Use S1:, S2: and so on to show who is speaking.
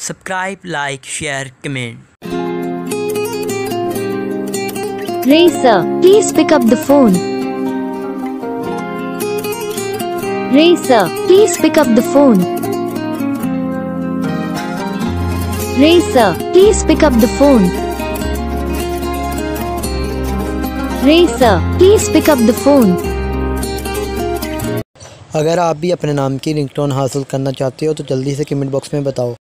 S1: Subscribe, like, share, comment.
S2: Racer, please pick up the phone. Racer, please pick up the phone. Racer, please pick up the phone. Racer, please pick up the phone.
S3: अगर आप भी अपने नाम की ringtone हासिल करना चाहते हो तो जल्दी से कमेंट बॉक्स में बताओ।